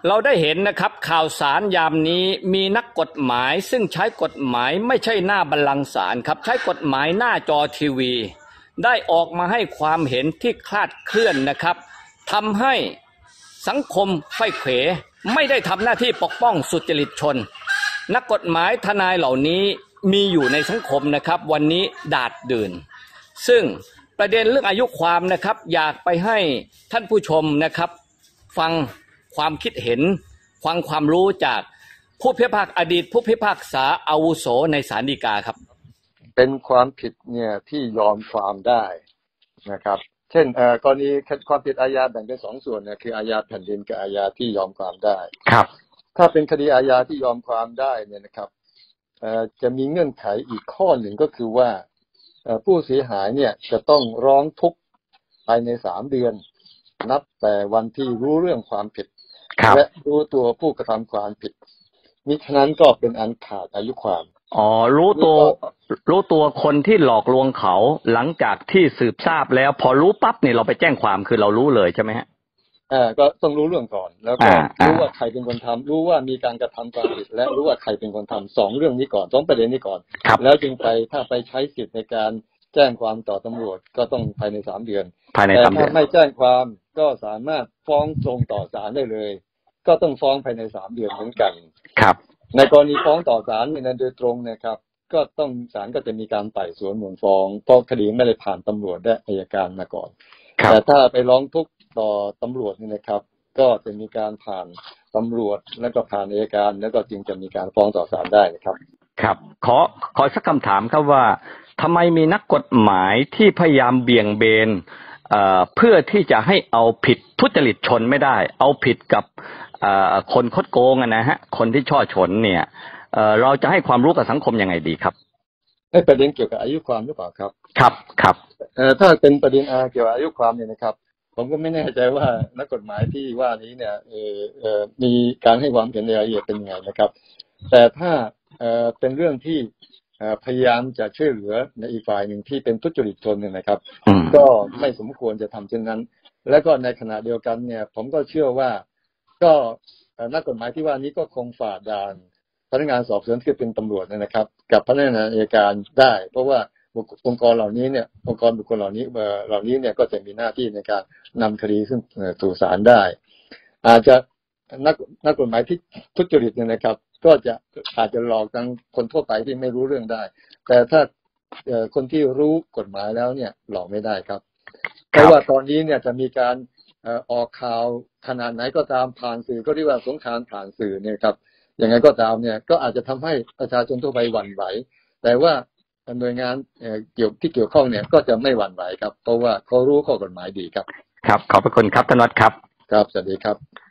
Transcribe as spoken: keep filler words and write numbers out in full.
เราได้เห็นนะครับข่าวสารยามนี้มีนักกฎหมายซึ่งใช้กฎหมายไม่ใช่หน้าบัลลังก์ศาลครับใช้กฎหมายหน้าจอทีวีได้ออกมาให้ความเห็นที่คลาดเคลื่อนนะครับทำให้สังคมไขว้เขวไม่ได้ทำหน้าที่ปกป้องสุจริตชนนักกฎหมายทนายเหล่านี้มีอยู่ในสังคมนะครับวันนี้ดาดดื่นซึ่งประเด็นเรื่องอายุความนะครับอยากไปให้ท่านผู้ชมนะครับฟังความคิดเห็นฟังความรู้จากผู้พิพากษาอดีตผู้พิพากษาอาวุโสในศาลฎีกาครับเป็นความผิดเนี่ยที่ยอมความได้นะครับเช่นเอ่อกรณีความผิดอาญาแบ่งเป็นสองส่วนเนี่ยคืออาญาแผ่นดินกับอาญาที่ยอมความได้ครับถ้าเป็นคดีอาญาที่ยอมความได้เนี่ยนะครับเอ่อจะมีเงื่อนไขอีกข้อหนึ่งก็คือว่าเอ่อผู้เสียหายเนี่ยจะต้องร้องทุกข์ภายในสามเดือนนับแต่วันที่รู้เรื่องความผิดและรู้ตัวผู้กระทำความผิดมิฉะนั้นก็เป็นอันขาดอายุความอ๋อรู้ตัวรู้ตัวคนที่หลอกลวงเขาหลังจากที่สืบทราบแล้วพอรู้ปั๊บเนี่ยเราไปแจ้งความคือเรารู้เลยใช่ไหมฮะอ่าก็ต้องรู้เรื่องก่อนแล้วก็รู้ว่าใครเป็นคนทำรู้ว่ามีการกระทำความผิดและรู้ว่าใครเป็นคนทำสองเรื่องนี้ก่อนสองประเด็นนี้ก่อนแล้วจึงไปถ้าไปใช้สิทธิ์ในการแจ้งความต่อตำรวจก็ต้องภายในสามเดือนแต่ถ้าไม่แจ้งความก็สามารถฟ้องตรงต่อศาลได้เลยก็ต้องฟ้องภายในสามเดือนเหมือนกันครับในกรณีฟ้องต่อศาลเนี่ยโดยตรงนะครับก็ต้องศาลก็จะมีการไต่สวนมูลฟ้องเพราะคดีไม่ได้ผ่านตำรวจและอัยการมาก่อนแต่ถ้าไปร้องทุกข์ต่อตำรวจนี่นะครับก็จะมีการผ่านตำรวจแล้วก็ผ่านอัยการแล้วก็จึงจะมีการฟ้องต่อศาลได้นะครับครับขอขอสักคำถามครับว่าทำไมมีนักกฎหมายที่พยายามเบี่ยงเบนเอ่อเพื่อที่จะให้เอาผิดทุจริตชนไม่ได้เอาผิดกับเอ่อคนคดโกงนะฮะคนที่ช่อฉนเนี่ยเอ่อเราจะให้ความรู้กับสังคมยังไงดีครับให้ประเด็นเกี่ยวกับอายุความหรือเปล่าครับครับครับเอ่อถ้าเป็นประเด็นอาเกี่ยวกับอายุความเนี่ยนะครับผมก็ไม่แน่ใจว่านักกฎหมายที่ว่านี้เนี่ยเอ่อเอ่อมีการให้ความเห็นในรายละเอียดเป็นยังไงนะครับแต่ถ้าเอ่อเป็นเรื่องที่พยายามจะช่วยเหลือในอีกฝ่ายหนึ่งที่เป็นทุจริตชนเนี่ยนะครับก็ไม่สมควรจะทำเช่นนั้นและก็ในขณะเดียวกันเนี่ยผมก็เชื่อว่าก็นักกฎหมายที่ว่านี้ก็คงฝ่าด่านพนักงานสอบสวนที่เป็นตำรวจนะครับกับพนักงานอัยการได้เพราะว่าองค์กรเหล่านี้เนี่ยองค์กรบุคคลเหล่านี้เหล่านี้เนี่ยก็จะมีหน้าที่ในการนำคดีขึ้นสู่ศาลได้อาจจะนักนักกฎหมายที่ทุจริตเนี่ยนะครับก็จะอาจจะหลอกทางคนทั่วไปที่ไม่รู้เรื่องได้แต่ถ้าคนที่รู้กฎหมายแล้วเนี่ยหลอกไม่ได้ครับเพราะว่าตอนนี้เนี่ยจะมีการออกข่าวขนาดไหนก็ตามผ่านสื่อก็เรียกว่าสงครามผ่านสื่อเนี่ยครับอย่างไรก็ตามเนี่ยก็อาจจะทำให้ประชาชนทั่วไปหวั่นไหวแต่ว่าหน่วยงานเกี่ยวที่เกี่ยวข้องเนี่ยก็จะไม่หวั่นไหวครับเพราะว่าเขารู้ข้อกฎหมายดีครับครับขอบพระคุณครับท่านวัดครับครับสวัสดีครับ